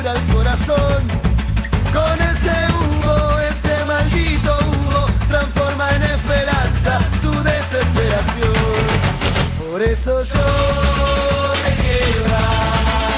cura el corazón. Con ese humo, ese maldito humo, transforma en esperanza tu desesperación. Por eso yo te quiero dar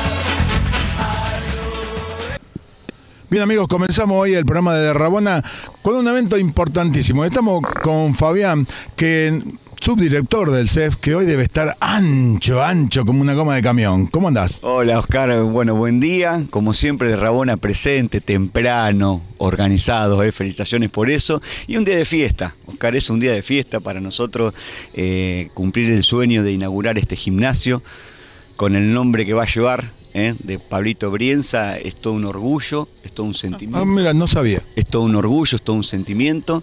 algo. Bien amigos, comenzamos hoy el programa de Rabona con un evento importantísimo. Estamos con Fabián, que subdirector del CEF, que hoy debe estar ancho como una goma de camión. ¿Cómo andás? Hola Oscar, bueno, buen día. Como siempre de Rabona presente, temprano, organizado, felicitaciones por eso. Y un día de fiesta, Oscar, es un día de fiesta para nosotros, cumplir el sueño de inaugurar este gimnasio con el nombre que va a llevar, de Pablito Brienza. Es todo un orgullo, es todo un sentimiento. Ah, mira, no sabía. Es todo un orgullo, es todo un sentimiento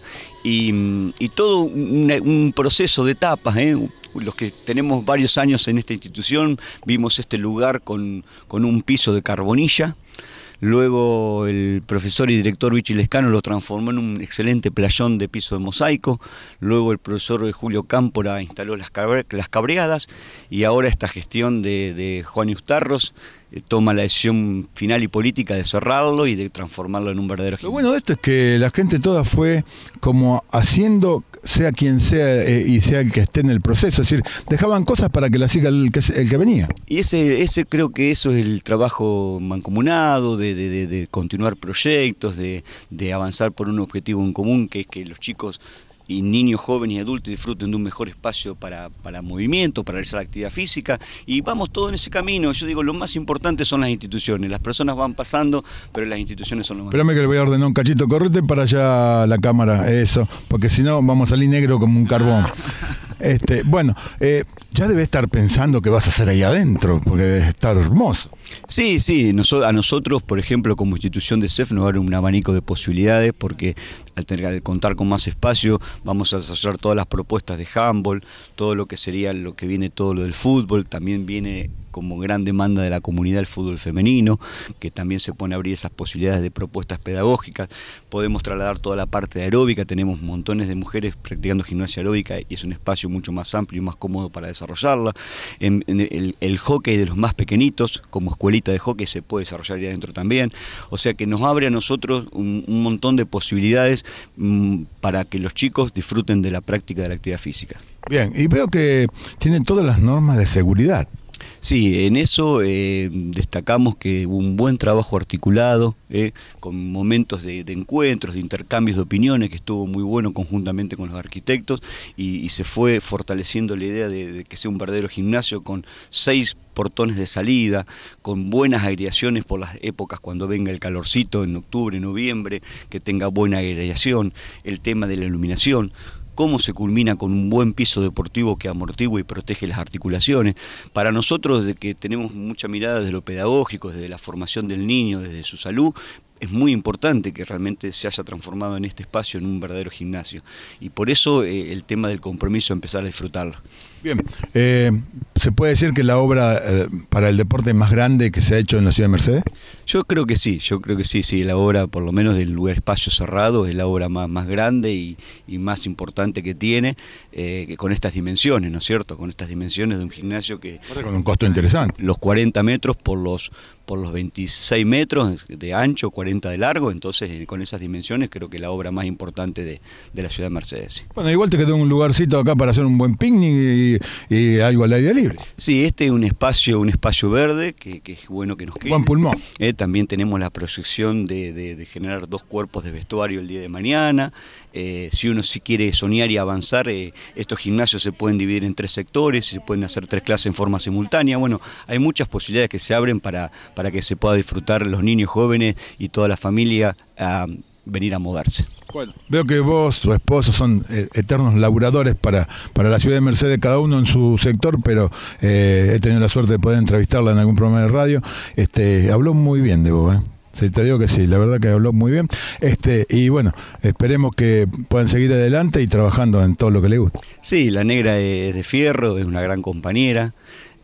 y todo un proceso de etapas. Los que tenemos varios años en esta institución vimos este lugar con un piso de carbonilla. Luego el profesor y director Vichy Lescano lo transformó en un excelente playón de piso de mosaico. Luego el profesor Julio Cámpora instaló las cabreadas y ahora esta gestión de Juan Eustarros toma la decisión final y política de cerrarlo y de transformarlo en un verdadero gimnasio. Lo bueno de esto es que la gente toda fue como haciendo, sea quien sea y sea el que esté en el proceso, es decir, dejaban cosas para que la siga el que venía. Y ese creo que eso es el trabajo mancomunado, de continuar proyectos, de avanzar por un objetivo en común, que es que los chicos y niños, jóvenes y adultos disfruten de un mejor espacio para movimiento, para realizar actividad física, y vamos todos en ese camino. Yo digo, lo más importante son las instituciones, las personas van pasando, pero las instituciones son lo más. Espérame que le voy a ordenar un cachito, correte para allá la cámara, eso, porque si no vamos a salir negro como un carbón. Bueno, ya debe estar pensando qué vas a hacer ahí adentro, porque debe estar hermoso. Sí, a nosotros, por ejemplo, como institución de CEF nos abre un abanico de posibilidades, porque al tener que contar con más espacio, vamos a desarrollar todas las propuestas de handball, todo lo que sería lo que viene, todo lo del fútbol, también viene como gran demanda de la comunidad el fútbol femenino, que también se pone a abrir esas posibilidades de propuestas pedagógicas. Podemos trasladar toda la parte de aeróbica, tenemos montones de mujeres practicando gimnasia aeróbica y es un espacio mucho más amplio y más cómodo para desarrollarla. El hockey de los más pequeñitos, como escuelita de hockey, se puede desarrollar ahí adentro también. O sea que nos abre a nosotros un montón de posibilidades para que los chicos disfruten de la práctica de la actividad física. Bien, y veo que tienen todas las normas de seguridad. Sí, en eso destacamos que hubo un buen trabajo articulado, con momentos de encuentros, de intercambios de opiniones, que estuvo muy bueno conjuntamente con los arquitectos, y se fue fortaleciendo la idea de que sea un verdadero gimnasio con 6 portones de salida, con buenas aireaciones por las épocas cuando venga el calorcito, en octubre, noviembre, que tenga buena aireación, el tema de la iluminación. Cómo se culmina con un buen piso deportivo que amortigua y protege las articulaciones. Para nosotros, de que tenemos mucha mirada desde lo pedagógico, desde la formación del niño, desde su salud, es muy importante que realmente se haya transformado en este espacio en un verdadero gimnasio. Y por eso el tema del compromiso, empezar a disfrutarlo. Bien, ¿se puede decir que la obra para el deporte más grande que se ha hecho en la ciudad de Mercedes? Yo creo que sí, sí, la obra, por lo menos del lugar espacio cerrado, es la obra más grande y más importante que tiene, que con estas dimensiones, ¿no es cierto? Con estas dimensiones de un gimnasio que... Con un costo interesante. Los 40 metros por los 26 metros de ancho, 40 de largo, entonces con esas dimensiones creo que la obra más importante de la ciudad de Mercedes. Bueno, igual te quedó un lugarcito acá para hacer un buen picnic y algo al aire libre. Sí, este es un espacio verde que es bueno que nos quede. Buen pulmón. También tenemos la proyección de generar 2 cuerpos de vestuario el día de mañana. Si uno quiere soñar y avanzar, estos gimnasios se pueden dividir en 3 sectores, se pueden hacer 3 clases en forma simultánea. Bueno, hay muchas posibilidades que se abren para que se pueda disfrutar los niños, jóvenes y toda la familia a venir a moverse. Bueno, veo que vos, tu esposo, son eternos laburadores para la ciudad de Mercedes, cada uno en su sector, pero he tenido la suerte de poder entrevistarla en algún programa de radio. Habló muy bien de vos, Sí, te digo que sí, la verdad que habló muy bien. Y bueno, esperemos que puedan seguir adelante y trabajando en todo lo que le gusta. Sí, la negra es de fierro, es una gran compañera.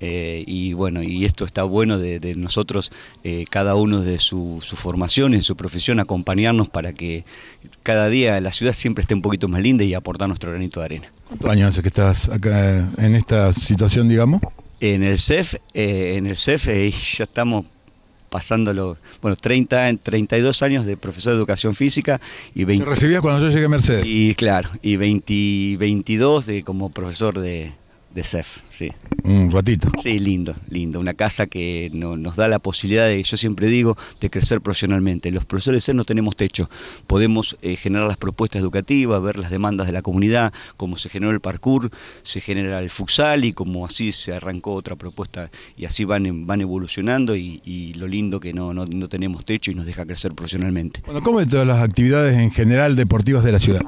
Y bueno, y esto está bueno de nosotros, cada uno de su formación, en su profesión, acompañarnos para que cada día la ciudad siempre esté un poquito más linda y aportar nuestro granito de arena. ¿Cuántos años hace que estás acá en esta situación, digamos? En el CEF ya estamos pasándolo, bueno, 32 años de profesor de educación física y 20. ¿Te recibías cuando yo llegué a Mercedes? Y claro, y 22 como profesor de CEF, sí. Un ratito. Sí, lindo, lindo. Una casa que nos da la posibilidad de, yo siempre digo, de crecer profesionalmente. Los profesores de CEF no tenemos techo. Podemos generar las propuestas educativas, ver las demandas de la comunidad, cómo se generó el parkour, se genera el futsal y como así se arrancó otra propuesta y así van evolucionando y lo lindo que no tenemos techo y nos deja crecer profesionalmente. Bueno, ¿cómo es todas las actividades en general deportivas de la ciudad?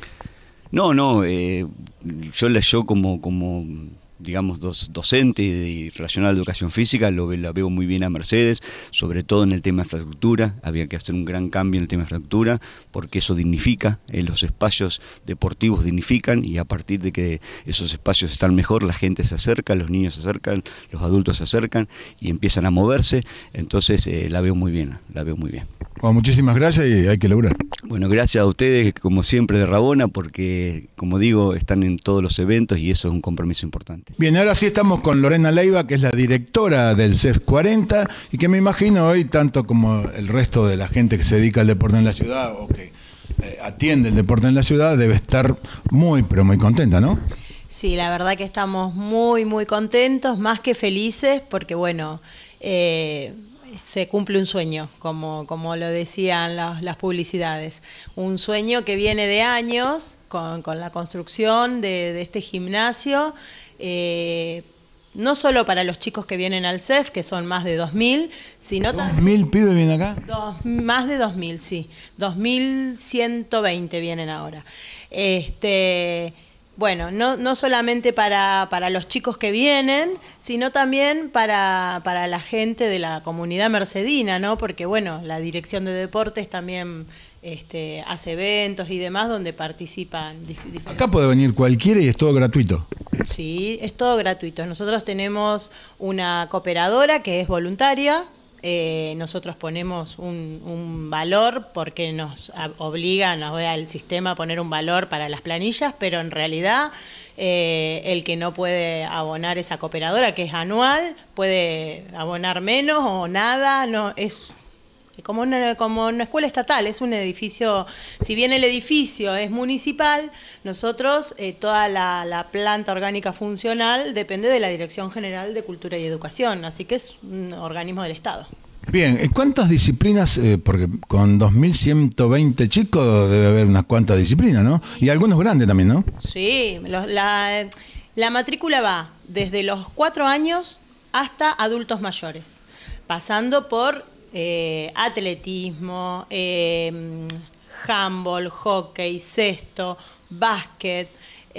Yo como digamos, docente y relacionado a la educación física, la veo muy bien a Mercedes, sobre todo en el tema de infraestructura. Había que hacer un gran cambio en el tema de infraestructura, porque eso dignifica, los espacios deportivos dignifican, y a partir de que esos espacios están mejor, la gente se acerca, los niños se acercan, los adultos se acercan y empiezan a moverse. Entonces la veo muy bien, la veo muy bien. Bueno, muchísimas gracias y hay que lograr. Bueno, gracias a ustedes, como siempre, de Rabona, porque, como digo, están en todos los eventos y eso es un compromiso importante. Bien, ahora sí estamos con Lorena Leiva, que es la directora del CEF 40 y que me imagino hoy, tanto como el resto de la gente que se dedica al deporte en la ciudad o que atiende el deporte en la ciudad, debe estar muy, pero muy contenta, ¿no? Sí, la verdad que estamos muy, muy contentos, más que felices, porque bueno, se cumple un sueño, como lo decían las publicidades. Un sueño que viene de años con la construcción de este gimnasio, no solo para los chicos que vienen al CEF, que son más de 2.000, sino también... ¿2.000 pibes vienen acá? Más de 2.000, sí. 2.120 vienen ahora. Bueno, no solamente para los chicos que vienen, sino también para la gente de la comunidad mercedina, ¿no? Porque, bueno, la Dirección de Deportes también hace eventos y demás donde participan. Acá puede venir cualquiera y es todo gratuito. Sí, es todo gratuito. Nosotros tenemos una cooperadora que es voluntaria. Nosotros ponemos un valor porque nos obliga el sistema a poner un valor para las planillas, pero en realidad el que no puede abonar esa cooperadora, que es anual, puede abonar menos o nada. No es como una escuela estatal, es un edificio. Si bien el edificio es municipal, nosotros toda la planta orgánica funcional depende de la Dirección General de Cultura y Educación, así que es un organismo del Estado. Bien, ¿cuántas disciplinas? Porque con 2.120 chicos debe haber unas cuantas disciplinas, ¿no? Y algunos grandes también, ¿no? Sí, la matrícula va desde los 4 años hasta adultos mayores, pasando por atletismo, handball, hockey, cesto, básquet,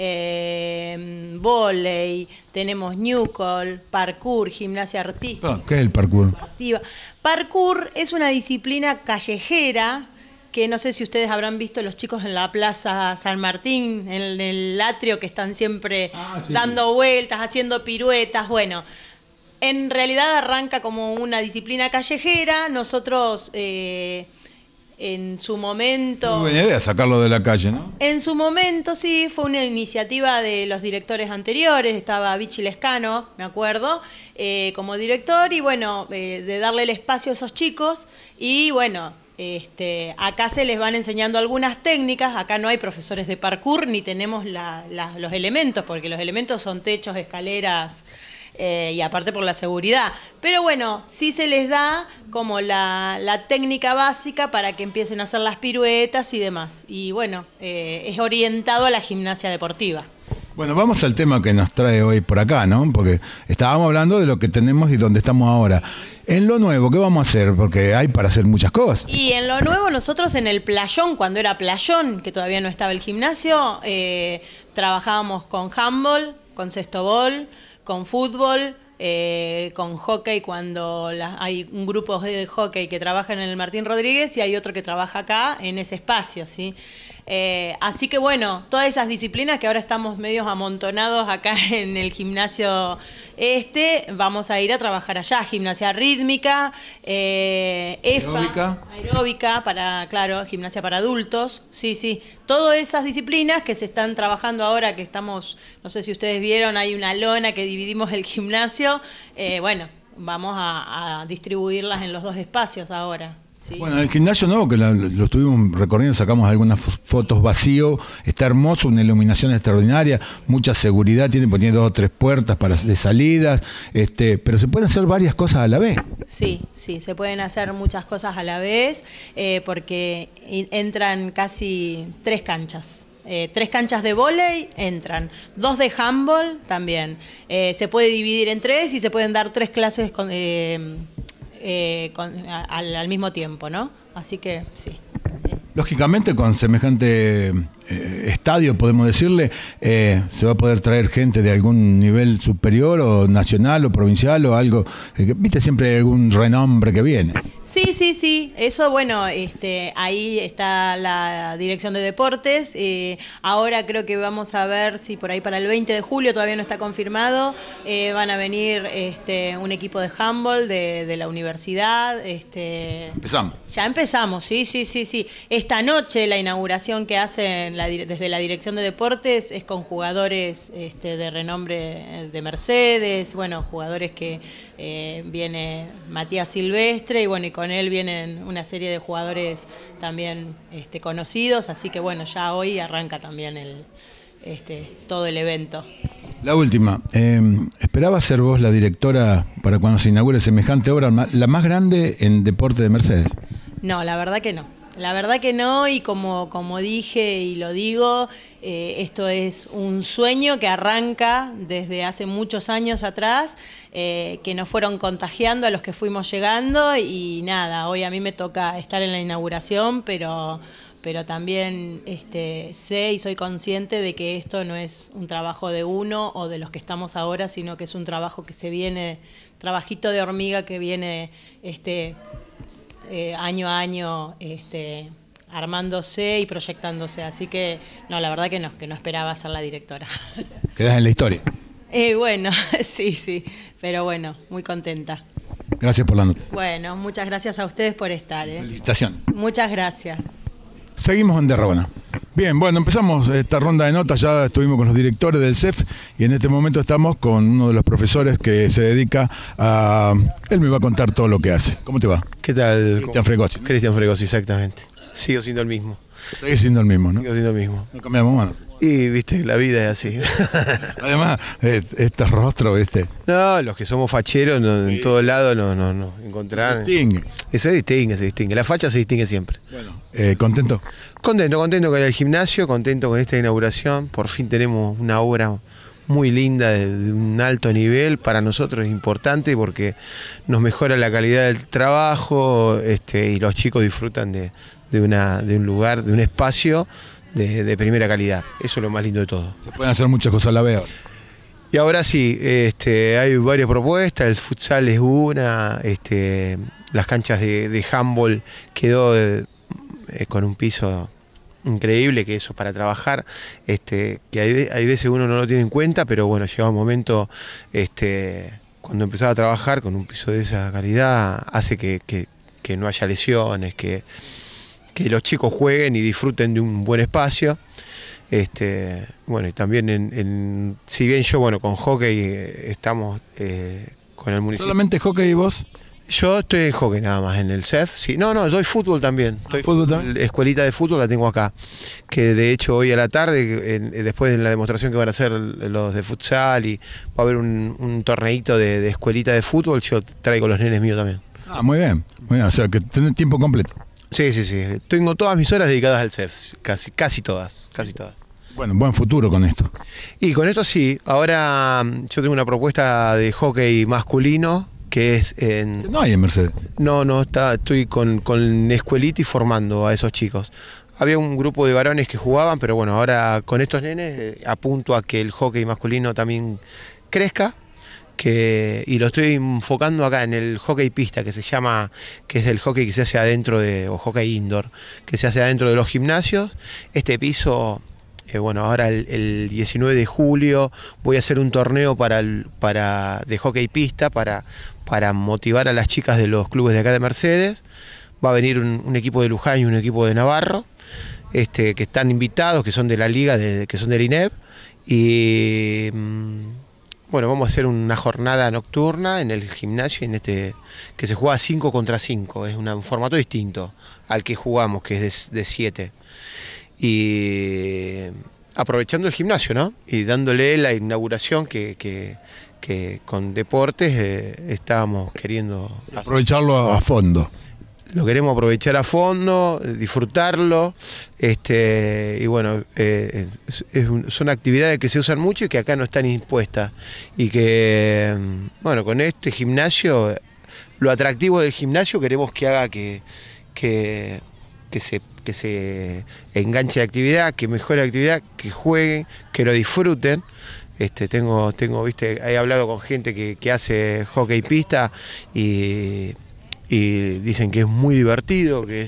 vóley, tenemos newcall, parkour, gimnasia artística. ¿Qué es el parkour? Parkour es una disciplina callejera que no sé si ustedes habrán visto los chicos en la Plaza San Martín, en el atrio, que están siempre dando vueltas, haciendo piruetas. Bueno, en realidad arranca como una disciplina callejera. Nosotros en su momento... Muy buena idea sacarlo de la calle, ¿no? En su momento, sí, fue una iniciativa de los directores anteriores. Estaba Vichy Lescano, me acuerdo, como director, y bueno, de darle el espacio a esos chicos. Y bueno, acá se les van enseñando algunas técnicas. Acá no hay profesores de parkour ni tenemos los elementos, porque los elementos son techos, escaleras... y aparte por la seguridad. Pero bueno, sí se les da como la técnica básica para que empiecen a hacer las piruetas y demás. Y bueno, es orientado a la gimnasia deportiva. Bueno, vamos al tema que nos trae hoy por acá, ¿no? Porque estábamos hablando de lo que tenemos y dónde estamos ahora. En lo nuevo, ¿qué vamos a hacer? Porque hay para hacer muchas cosas. Y en lo nuevo, nosotros en el playón, cuando era playón, que todavía no estaba el gimnasio, trabajábamos con handball, con cestobol, con fútbol, con hockey, cuando hay un grupo de hockey que trabaja en el Martín Rodríguez y hay otro que trabaja acá en ese espacio, ¿sí? Así que bueno, todas esas disciplinas que ahora estamos medios amontonados acá en el gimnasio vamos a ir a trabajar allá. Gimnasia rítmica, aeróbica, gimnasia para adultos, sí. Todas esas disciplinas que se están trabajando ahora, que estamos, no sé si ustedes vieron, hay una lona que dividimos el gimnasio, bueno, vamos a distribuirlas en los 2 espacios ahora. Sí. Bueno, el gimnasio nuevo que lo estuvimos recorriendo, sacamos algunas fotos vacío, está hermoso, una iluminación extraordinaria, mucha seguridad, tiene 2 o 3 puertas de salidas, pero se pueden hacer varias cosas a la vez. Sí, se pueden hacer muchas cosas a la vez, porque entran casi 3 canchas. 3 canchas de vóley entran, 2 de handball también. Se puede dividir en 3 y se pueden dar 3 clases al mismo tiempo, ¿no? Así que sí. Lógicamente, con semejante estadio, podemos decirle, se va a poder traer gente de algún nivel superior o nacional o provincial o algo, viste, siempre hay algún renombre que viene. Sí, eso, bueno, ahí está la Dirección de Deportes. Ahora creo que vamos a ver si por ahí para el 20 de julio, todavía no está confirmado, van a venir un equipo de handball de la universidad. Empezamos. Ya empezamos, sí. Esta noche la inauguración que hacen desde la Dirección de Deportes es con jugadores de renombre de Mercedes, bueno, jugadores que viene Matías Silvestre y con él vienen una serie de jugadores también conocidos, así que bueno, ya hoy arranca también todo el evento. La última, ¿esperaba ser vos la directora para cuando se inaugure semejante obra, la más grande en deporte de Mercedes? No, la verdad que no. La verdad que no, y como dije y lo digo, esto es un sueño que arranca desde hace muchos años atrás, que nos fueron contagiando a los que fuimos llegando y nada, hoy a mí me toca estar en la inauguración, pero también sé y soy consciente de que esto no es un trabajo de uno o de los que estamos ahora, sino que es un trabajo que se viene, trabajito de hormiga que viene año a año armándose y proyectándose, así que no, la verdad que no esperaba ser la directora. Quedás en la historia. Bueno, sí, pero bueno, muy contenta. Gracias por la nota. Bueno, muchas gracias a ustedes por estar. Felicitaciones. Muchas gracias. Seguimos en Derrábana. Bien, bueno, empezamos esta ronda de notas, ya estuvimos con los directores del CEF y en este momento estamos con uno de los profesores que se dedica a... Él me va a contar todo lo que hace. ¿Cómo te va? ¿Qué tal? Cristian Fregozzi. Cristian Fregozzi, exactamente. Sigo siendo el mismo. Sigue siendo el mismo, ¿no? Sigo siendo el mismo. No cambiamos manos. Y, viste, la vida es así. Además, este rostro, ¿viste? No, los que somos facheros sí. En todos lados no encontrarán. Se distingue. Eso se distingue. La facha se distingue siempre. Bueno, ¿contento? Contento con el gimnasio, contento con esta inauguración. Por fin tenemos una obra muy linda, de un alto nivel. Para nosotros es importante porque nos mejora la calidad del trabajo y los chicos disfrutan de un lugar, de un espacio de primera calidad. Eso es lo más lindo de todo. Se pueden hacer muchas cosas a la vez. Y ahora sí, hay varias propuestas, el futsal es una, las canchas de handball quedó con un piso increíble, que eso es para trabajar, que hay veces uno no lo tiene en cuenta, pero bueno, llega un momento, cuando empezaba a trabajar con un piso de esa calidad, hace que no haya lesiones, que los chicos jueguen y disfruten de un buen espacio. Bueno, y también si bien yo, bueno, con hockey estamos con el municipio. ¿Solamente hockey y vos? Yo estoy en hockey nada más, en el CEF, sí. No, doy fútbol también. ¿Fútbol también? Escuelita de fútbol la tengo acá, que de hecho hoy a la tarde, después de la demostración que van a hacer los de futsal y va a haber un torneito de escuelita de fútbol, yo traigo los nenes míos también. Ah, muy bien, o sea que tenés tiempo completo. Sí. Tengo todas mis horas dedicadas al CEF, casi todas. Bueno, buen futuro con esto. Y con esto sí, ahora yo tengo una propuesta de hockey masculino que es en... No hay en Mercedes. No, estoy con escuelita y formando a esos chicos. Había un grupo de varones que jugaban, pero bueno, ahora con estos nenes apunto a que el hockey masculino también crezca. Y lo estoy enfocando acá en el hockey pista, que es el hockey que se hace adentro o hockey indoor, que se hace adentro de los gimnasios. Este piso, bueno, ahora el 19 de julio voy a hacer un torneo de hockey pista para motivar a las chicas de los clubes de acá de Mercedes. Va a venir un equipo de Luján y un equipo de Navarro, que están invitados, que son de la liga, que son del INEP, y... bueno, vamos a hacer una jornada nocturna en el gimnasio, que se juega 5 contra 5, es un formato distinto al que jugamos, que es de 7. Y aprovechando el gimnasio, ¿no? Y dándole la inauguración que con deportes estábamos queriendo hacer. Aprovecharlo a fondo. Lo queremos aprovechar a fondo, disfrutarlo, y bueno, son actividades que se usan mucho y que acá no están impuestas. Y que, bueno, con este gimnasio, lo atractivo del gimnasio queremos que haga que se enganche la actividad, que mejore la actividad, que jueguen, que lo disfruten. Tengo, viste, he hablado con gente que hace hockey pista y dicen que es muy divertido, que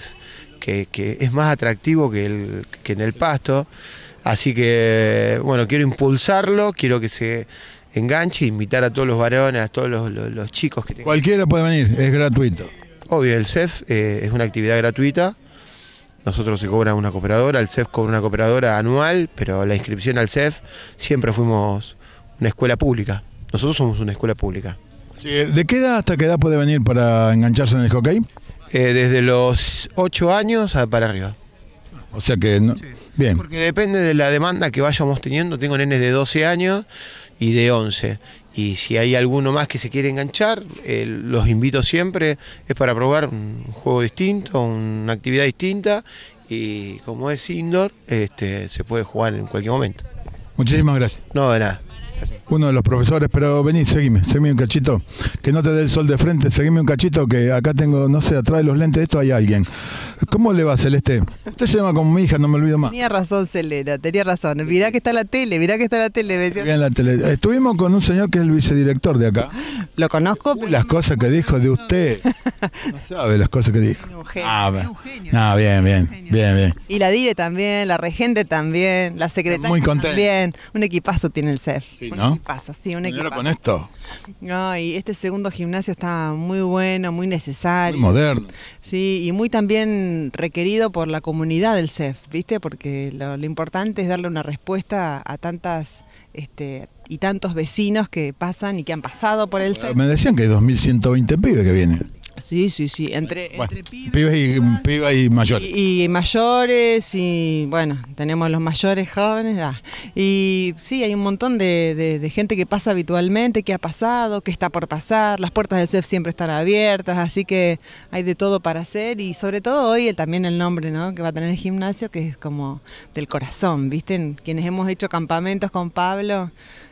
es más atractivo que en el pasto. Así que, bueno, quiero impulsarlo, quiero que se enganche, invitar a todos los varones, a todos los chicos que tengan. Cualquiera puede venir, es gratuito. Obvio, el CEF es una actividad gratuita. Nosotros se cobra una cooperadora, el CEF cobra una cooperadora anual, pero la inscripción al CEF siempre fuimos una escuela pública. Nosotros somos una escuela pública. Sí, ¿de qué edad hasta qué edad puede venir para engancharse en el hockey? Desde los 8 años para arriba. O sea que, no, Sí. Bien. Porque depende de la demanda que vayamos teniendo. Tengo nenes de 12 años y de 11. Y si hay alguno más que se quiere enganchar, los invito siempre. Es para probar un juego distinto, una actividad distinta. Y como es indoor, se puede jugar en cualquier momento. Muchísimas gracias. No, de nada. Uno de los profesores, pero vení, seguime un cachito, que no te dé el sol de frente, seguime un cachito, que acá tengo, no sé, atrás de los lentes de esto hay alguien. ¿Cómo le va, Celeste? Usted se llama como mi hija, no me olvido más. Tenía razón, Celera, tenía razón. Mirá que está la tele, mirá que está la tele. Me decía, Bien, la tele. Estuvimos con un señor que es el vicedirector de acá. lo conozco, pero Las cosas que dijo de usted. No sabe las cosas que dijo. es un genio, Ah, es un genio. no, bien. Y la dire también, la regente también, la secretaria Muy contenta. también. Un equipazo tiene el CEF. Sí, un ¿no? equipazo, sí, un Y ahora equipazo. con esto, No, y este segundo gimnasio está muy bueno, muy muy necesario. moderno. Sí, y muy también requerido por la comunidad del CEF, ¿viste? Porque lo importante es darle una respuesta a tantas y tantos vecinos que pasan y que han pasado por el CEF. Me decían que hay 2120 pibes que vienen. Sí, entre Bueno, pibes pibes y mayores. y mayores, y bueno, tenemos los mayores jóvenes, y sí, hay un montón de gente que pasa habitualmente, que ha pasado, que está por pasar, las puertas del CEF siempre están abiertas, así que hay de todo para hacer, y sobre todo hoy también el nombre, ¿no?, que va a tener el gimnasio, que es como del corazón, ¿viste? Quienes hemos hecho campamentos con Pablo,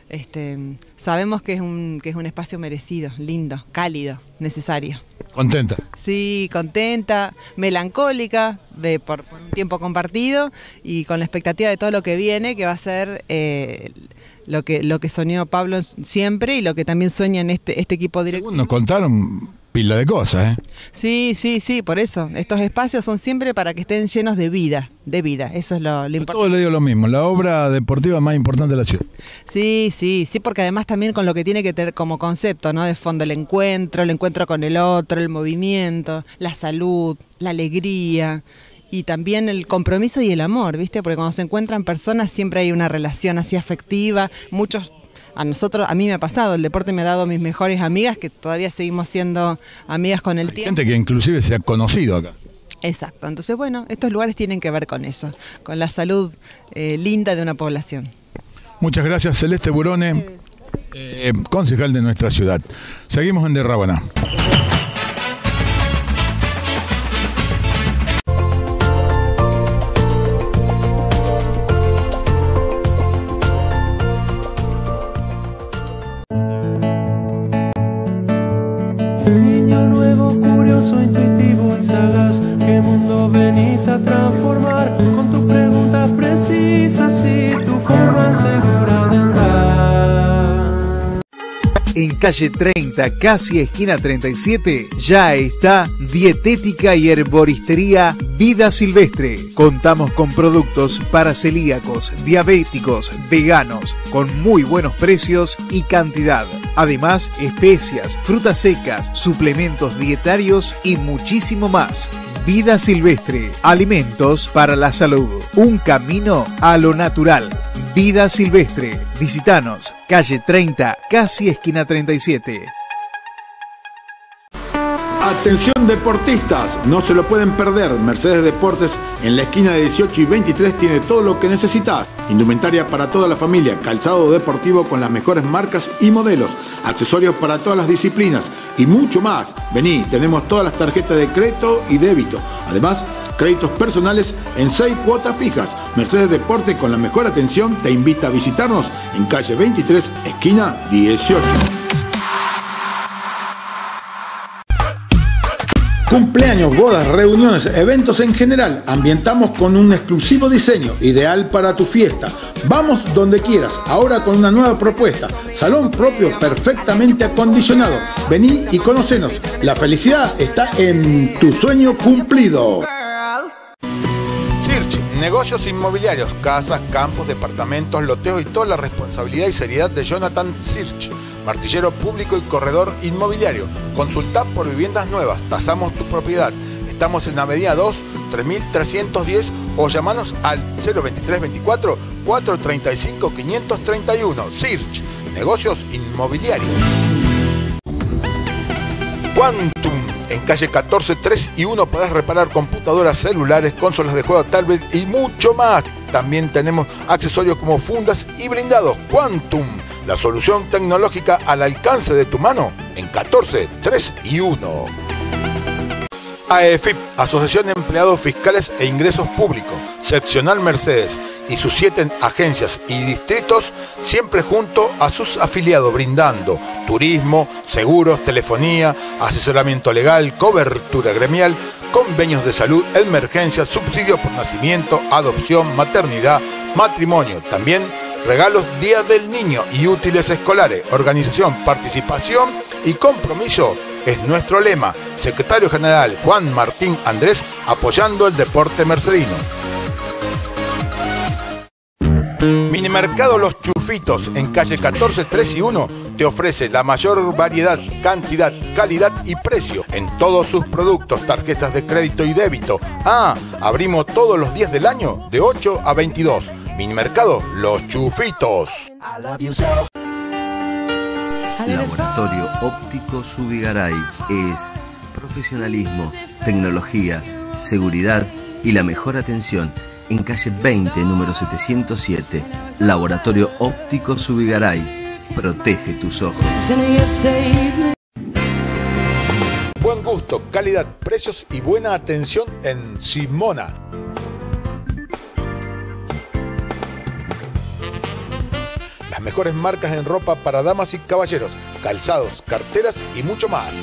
sabemos que es un espacio merecido, lindo, cálido, necesario. Contenta. Sí, contenta, melancólica por un tiempo compartido y con la expectativa de todo lo que viene, que va a ser lo que soñó Pablo siempre y lo que también sueña en este equipo directivo. Según nos contaron pila de cosas, ¿eh? Sí, por eso. Estos espacios son siempre para que estén llenos de vida, eso es lo Yo importante. todo le digo lo mismo, la obra deportiva más importante de la ciudad. Sí, porque además también con lo que tiene que tener como concepto, ¿no?, de fondo el encuentro con el otro, el movimiento, la salud, la alegría y también el compromiso y el amor, ¿viste? Porque cuando se encuentran personas siempre hay una relación así afectiva, a mí me ha pasado, el deporte me ha dado mis mejores amigas, que todavía seguimos siendo amigas con el Hay tiempo. gente que inclusive se ha conocido acá. Exacto, entonces bueno, estos lugares tienen que ver con eso, con la salud linda de una población. Muchas gracias, Celeste Burone, concejal de nuestra ciudad. Seguimos en De Rábana. Niño nuevo, curioso, intuitivo y sagaz, ¿qué mundo venís a transformar? Con tus preguntas precisas y tu forma segura de andar. En calle 30, casi esquina 37, ya está Dietética y Herboristería Vida Silvestre. Contamos con productos para celíacos, diabéticos, veganos, con muy buenos precios y cantidad. Además, especias, frutas secas, suplementos dietarios y muchísimo más. Vida Silvestre, alimentos para la salud. Un camino a lo natural. Vida Silvestre. Visitanos, calle 30, casi esquina 37. Atención deportistas, no se lo pueden perder. Mercedes Deportes en la esquina de 18 y 23 tiene todo lo que necesitas. Indumentaria para toda la familia, calzado deportivo con las mejores marcas y modelos, accesorios para todas las disciplinas y mucho más. Vení, tenemos todas las tarjetas de crédito y débito. Además, créditos personales en 6 cuotas fijas. Mercedes Deportes con la mejor atención te invita a visitarnos en calle 23, esquina 18. Cumpleaños, bodas, reuniones, eventos en general. Ambientamos con un exclusivo diseño, ideal para tu fiesta. Vamos donde quieras, ahora con una nueva propuesta. Salón propio perfectamente acondicionado. Vení y conocenos. La felicidad está en tu sueño cumplido. Search, negocios inmobiliarios, casas, campos, departamentos, loteos y toda la responsabilidad y seriedad de Jonathan Search. Martillero público y corredor inmobiliario. Consulta por viviendas nuevas. Tasamos tu propiedad. Estamos en Avenida 2, 3310 o llamanos al 02324 435 531. Search, negocios inmobiliarios. Quantum, en calle 14, 3 y 1 podrás reparar computadoras, celulares, consolas de juego, tablet y mucho más. También tenemos accesorios como fundas y blindados. Quantum, la solución tecnológica al alcance de tu mano en 14, 3 y 1. AEFIP, Asociación de Empleados Fiscales e Ingresos Públicos, Seccional Mercedes y sus 7 agencias y distritos, siempre junto a sus afiliados, brindando turismo, seguros, telefonía, asesoramiento legal, cobertura gremial, convenios de salud, emergencias, subsidios por nacimiento, adopción, maternidad, matrimonio, también regalos Día del Niño y útiles escolares. Organización, participación y compromiso es nuestro lema. Secretario General Juan Martín Andrés, apoyando el deporte mercedino. Minimercado Los Chufitos, en calle 14, 3 y 1, te ofrece la mayor variedad, cantidad, calidad y precio en todos sus productos, tarjetas de crédito y débito. Abrimos todos los días del año de 8 a 22. Minimercado Los Chufitos. Laboratorio Óptico Subigaray es profesionalismo, tecnología, seguridad y la mejor atención. En calle 20, número 707, Laboratorio Óptico Subigaray. Protege tus ojos. Buen gusto, calidad, precios y buena atención en Simona. Las mejores marcas en ropa para damas y caballeros, calzados, carteras y mucho más.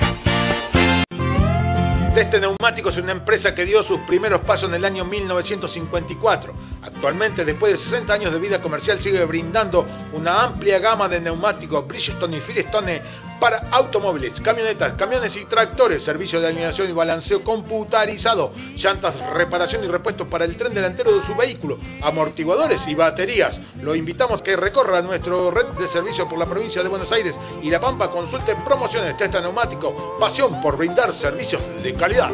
Teste Neumáticos es una empresa que dio sus primeros pasos en el año 1954. Actualmente, después de 60 años de vida comercial, sigue brindando una amplia gama de neumáticos Bridgestone y Firestone para automóviles, camionetas, camiones y tractores, servicio de alineación y balanceo computarizado, llantas, reparación y repuestos para el tren delantero de su vehículo, amortiguadores y baterías. Lo invitamos a que recorra nuestro red de servicio por la provincia de Buenos Aires y La Pampa. Consulte promociones. Testa Neumático, pasión por brindar servicios de calidad.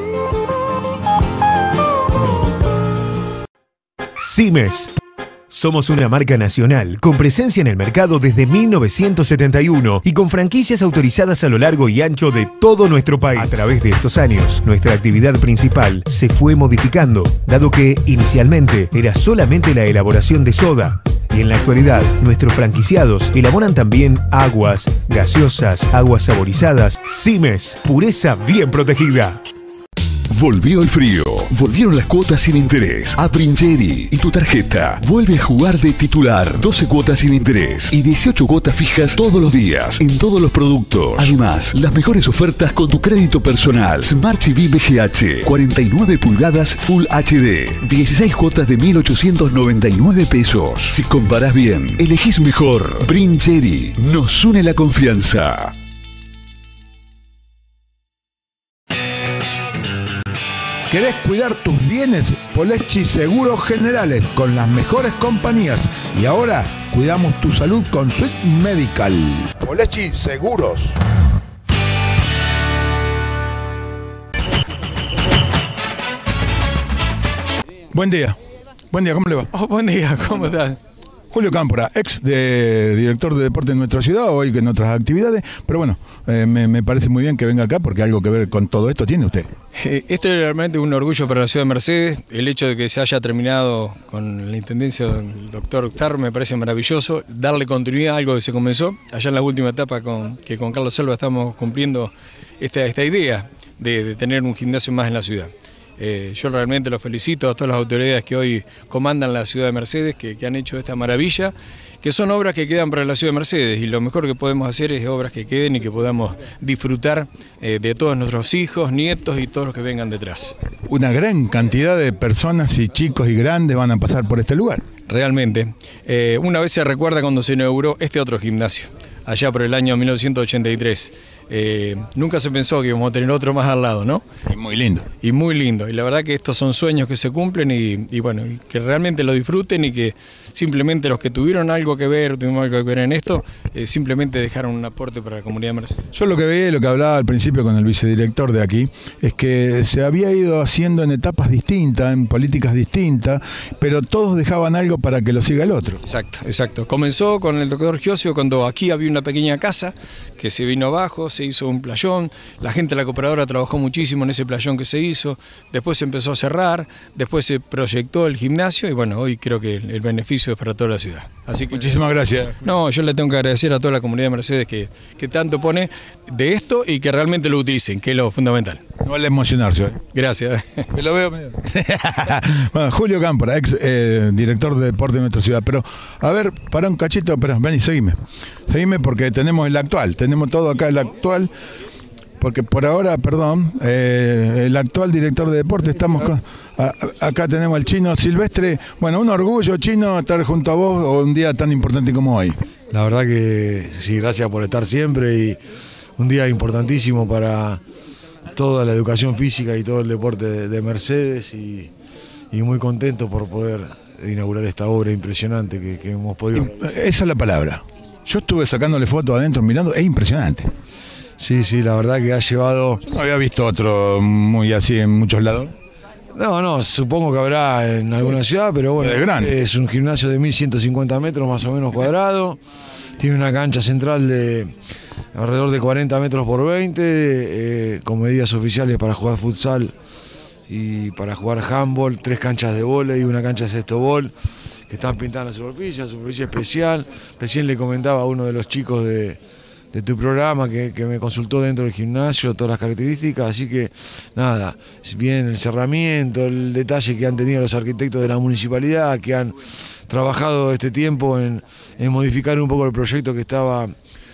Simes. Somos una marca nacional con presencia en el mercado desde 1971 y con franquicias autorizadas a lo largo y ancho de todo nuestro país. A través de estos años, nuestra actividad principal se fue modificando, dado que inicialmente era solamente la elaboración de soda. Y en la actualidad, nuestros franquiciados elaboran también aguas, gaseosas, aguas saborizadas. Simes, pureza bien protegida. Volvió el frío, volvieron las cuotas sin interés. A Bringeri y tu tarjeta vuelve a jugar de titular. 12 cuotas sin interés y 18 cuotas fijas todos los días en todos los productos. Además, las mejores ofertas con tu crédito personal. Smart TV BGH, 49 pulgadas Full HD, 16 cuotas de 1.899 pesos. Si comparás bien, elegís mejor. Bringeri, nos une la confianza. ¿Querés cuidar tus bienes? Poleschi Seguros Generales, con las mejores compañías. Y ahora cuidamos tu salud con Suite Medical. Poleschi Seguros. Buen día. Buen día, ¿cómo le va? Buen día, ¿cómo estás? Julio Cámpora, director de deporte en nuestra ciudad, hoy en otras actividades, pero bueno, me parece muy bien que venga acá porque algo que ver con todo esto tiene usted. Esto es realmente un orgullo para la ciudad de Mercedes. El hecho de que se haya terminado con la intendencia del doctor Octar me parece maravilloso. Darle continuidad a algo que se comenzó allá en la última etapa que con Carlos Selva estamos cumpliendo esta idea de tener un gimnasio más en la ciudad. Yo realmente los felicito a todas las autoridades que hoy comandan la ciudad de Mercedes, que han hecho esta maravilla, que son obras que quedan para la ciudad de Mercedes, y lo mejor que podemos hacer es obras que queden y que podamos disfrutar de todos nuestros hijos, nietos y todos los que vengan detrás. Una gran cantidad de personas y chicos y grandes van a pasar por este lugar. Realmente. Una vez se recuerda cuando se inauguró este otro gimnasio, allá por el año 1983. Nunca se pensó que íbamos a tener otro más al lado, ¿no? Y muy lindo. Y muy lindo. Y la verdad que estos son sueños que se cumplen y bueno, y que realmente lo disfruten y que simplemente los que tuvimos algo que ver en esto, simplemente dejaron un aporte para la comunidad de Mercedes. Yo lo que veía y lo que hablaba al principio con el vicedirector de aquí, es que se había ido haciendo en etapas distintas, en políticas distintas, pero todos dejaban algo para que lo siga el otro. Exacto. Comenzó con el doctor Giosio cuando aquí había una pequeña casa que se vino abajo, se hizo un playón, la gente de la cooperadora trabajó muchísimo en ese playón que se hizo, después se empezó a cerrar, después se proyectó el gimnasio y bueno, hoy creo que el beneficio es para toda la ciudad. Así que, muchísimas gracias. No, yo le tengo que agradecer a toda la comunidad de Mercedes que tanto pone de esto y que realmente lo utilicen, que es lo fundamental. No vale emocionarse. Gracias. Me lo veo medio. Bueno, Julio Cámpora, director de deporte de nuestra ciudad. Pero, a ver, para un cachito, pero ven y seguime. Seguime porque tenemos el actual. Tenemos todo acá el actual. Porque por ahora, perdón, el actual director de deporte, estamos con... Acá tenemos al Chino Silvestre. Bueno, un orgullo, Chino, estar junto a vos un día tan importante como hoy. La verdad que sí, gracias por estar siempre y un día importantísimo para toda la educación física y todo el deporte de Mercedes y muy contento por poder inaugurar esta obra impresionante que hemos podido... Esa es la palabra. Yo estuve sacándole fotos adentro, mirando, es impresionante. Sí, la verdad que ha llevado... Yo no había visto otro muy así en muchos lados. No, supongo que habrá en alguna ciudad, pero bueno, es un gimnasio de 1.150 metros más o menos cuadrado, tiene una cancha central de alrededor de 40 metros por 20, con medidas oficiales para jugar futsal y para jugar handball, 3 canchas de vóley y una cancha de sextobol, que están pintadas en la superficie especial. Recién le comentaba a uno de los chicos de tu programa que me consultó dentro del gimnasio, todas las características, así que nada, bien el cerramiento, el detalle que han tenido los arquitectos de la municipalidad, que han trabajado este tiempo en modificar un poco el proyecto que estaba...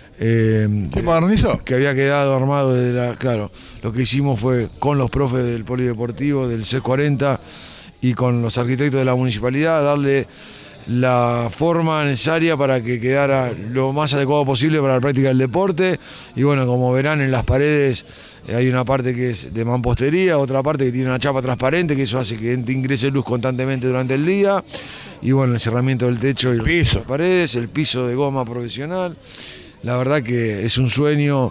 ¿Se modernizó? Que había quedado armado claro, lo que hicimos fue con los profes del polideportivo, del C40 y con los arquitectos de la municipalidad, darle la forma necesaria para que quedara lo más adecuado posible para la práctica del deporte. Y bueno, como verán en las paredes hay una parte que es de mampostería, otra parte que tiene una chapa transparente, que eso hace que ingrese luz constantemente durante el día. Y bueno, el cerramiento del techo y las paredes, el piso de goma profesional. La verdad que es un sueño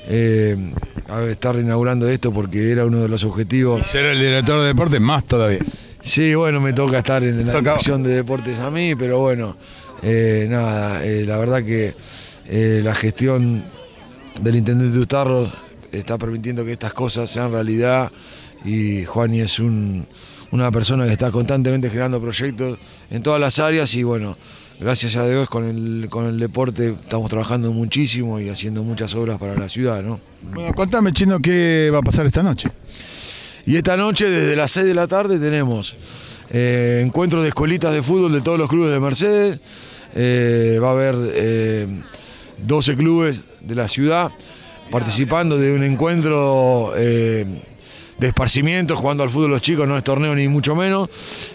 estar inaugurando esto porque era uno de los objetivos. Ser el director de deporte más todavía. Sí, bueno, me toca estar en la dirección de deportes a mí, pero bueno, la verdad que la gestión del intendente Ustarro está permitiendo que estas cosas sean realidad y Juani es una persona que está constantemente generando proyectos en todas las áreas y bueno, gracias a Dios con el deporte estamos trabajando muchísimo y haciendo muchas obras para la ciudad, ¿no? Bueno, contame, Chino, ¿qué va a pasar esta noche? Y esta noche, desde las 6 de la tarde, tenemos encuentros de escuelitas de fútbol de todos los clubes de Mercedes. Va a haber 12 clubes de la ciudad participando de un encuentro de esparcimiento, jugando al fútbol los chicos, no es torneo ni mucho menos.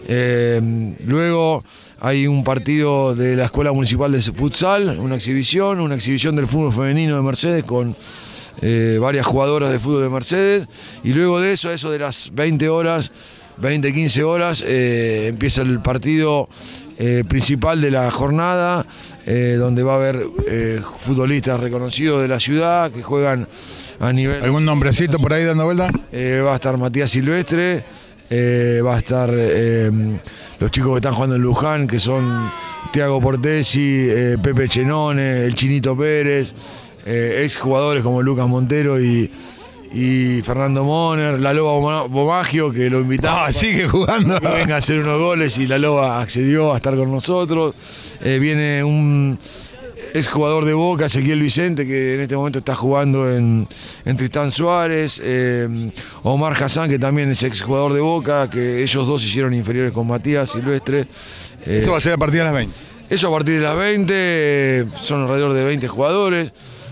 Luego hay un partido de la Escuela Municipal de Futsal, una exhibición del fútbol femenino de Mercedes con... varias jugadoras de fútbol de Mercedes y luego de eso de las 20, 15 horas, empieza el partido principal de la jornada, donde va a haber futbolistas reconocidos de la ciudad que juegan a nivel... ¿Algún nombrecito por ahí dando vuelta? Va a estar Matías Silvestre, va a estar los chicos que están jugando en Luján, que son Tiago Portesi, Pepe Chenone, el Chinito Pérez, ex jugadores como Lucas Montero y Fernando Moner, la Loba Bomagio, que lo invitamos. Sigue jugando. Que venga a hacer unos goles y la Loba accedió a estar con nosotros. Viene un ex jugador de Boca, Ezequiel Vicente, que en este momento está jugando en Tristán Suárez. Omar Hassan, que también es ex jugador de Boca, que ellos dos hicieron inferiores con Matías Silvestre. Eso va a ser a partir de las 20. Eso a partir de las 20, son alrededor de 20 jugadores.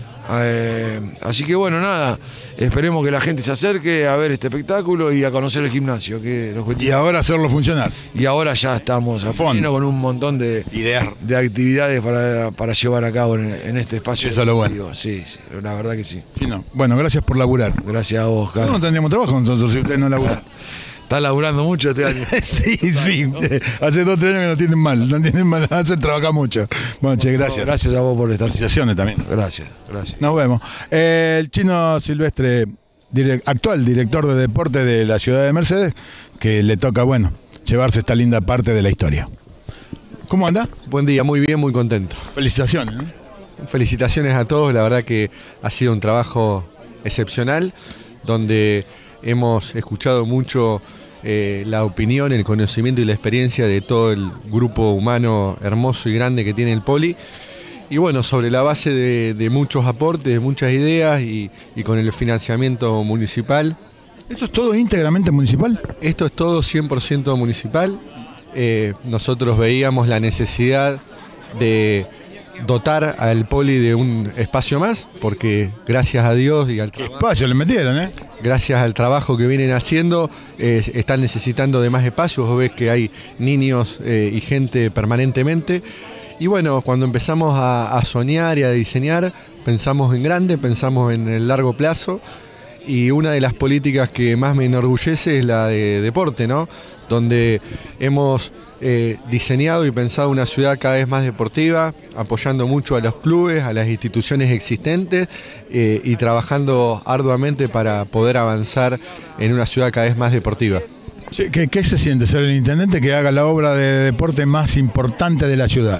Así que bueno, nada, esperemos que la gente se acerque a ver este espectáculo y a conocer el gimnasio. Y ahora hacerlo funcionar. Y ahora ya estamos a fondo con un montón de ideas, de actividades para llevar a cabo en este espacio. Eso es lo bueno. Sí, la verdad que sí. No. Bueno, gracias por laburar. Gracias a vos, Carlos. No tendríamos trabajo nosotros si ustedes no laburan. ¿Estás laburando mucho este año? Sí. Hace 2 o 3 años que nos tienen mal. Hacen trabajar mucho. Bueno, che, gracias. No, gracias a vos por estar. Felicitaciones también. Gracias. Nos vemos. El Chino Silvestre, actual director de deporte de la ciudad de Mercedes, que le toca, llevarse esta linda parte de la historia. ¿Cómo anda? Buen día, muy bien, muy contento. Felicitaciones. Felicitaciones a todos, la verdad que ha sido un trabajo excepcional, donde hemos escuchado mucho la opinión, el conocimiento y la experiencia de todo el grupo humano hermoso y grande que tiene el Poli. Y bueno, sobre la base de muchos aportes, de muchas ideas y con el financiamiento municipal. ¿Esto es todo íntegramente municipal? Esto es todo 100% municipal. Nosotros veíamos la necesidad de dotar al Poli de un espacio más, porque gracias a Dios y al espacio le metieron, gracias al trabajo que vienen haciendo, están necesitando de más espacios. Vos ves que hay niños y gente permanentemente. Y bueno, cuando empezamos a soñar y a diseñar, pensamos en grande, pensamos en el largo plazo. Y una de las políticas que más me enorgullece es la de deporte, ¿no? Donde hemos diseñado y pensado una ciudad cada vez más deportiva, apoyando mucho a los clubes, a las instituciones existentes y trabajando arduamente para poder avanzar en una ciudad cada vez más deportiva. Sí, ¿qué se siente ser el intendente que haga la obra de deporte más importante de la ciudad?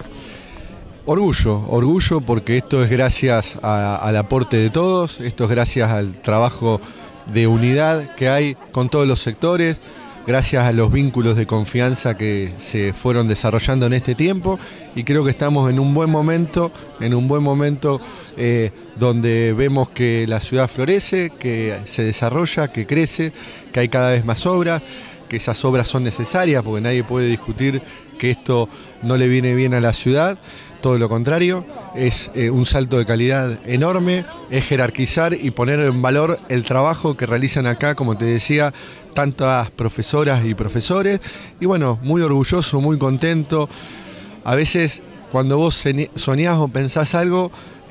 Orgullo porque esto es gracias al aporte de todos, esto es gracias al trabajo de unidad que hay con todos los sectores, gracias a los vínculos de confianza que se fueron desarrollando en este tiempo, y creo que estamos en un buen momento donde vemos que la ciudad florece, que se desarrolla, que crece, que hay cada vez más obras, que esas obras son necesarias porque nadie puede discutir que esto no le viene bien a la ciudad. Todo lo contrario, es un salto de calidad enorme, es jerarquizar y poner en valor el trabajo que realizan acá, como te decía, tantas profesoras y profesores. Y bueno, muy orgulloso, muy contento. A veces cuando vos soñás o pensás algo,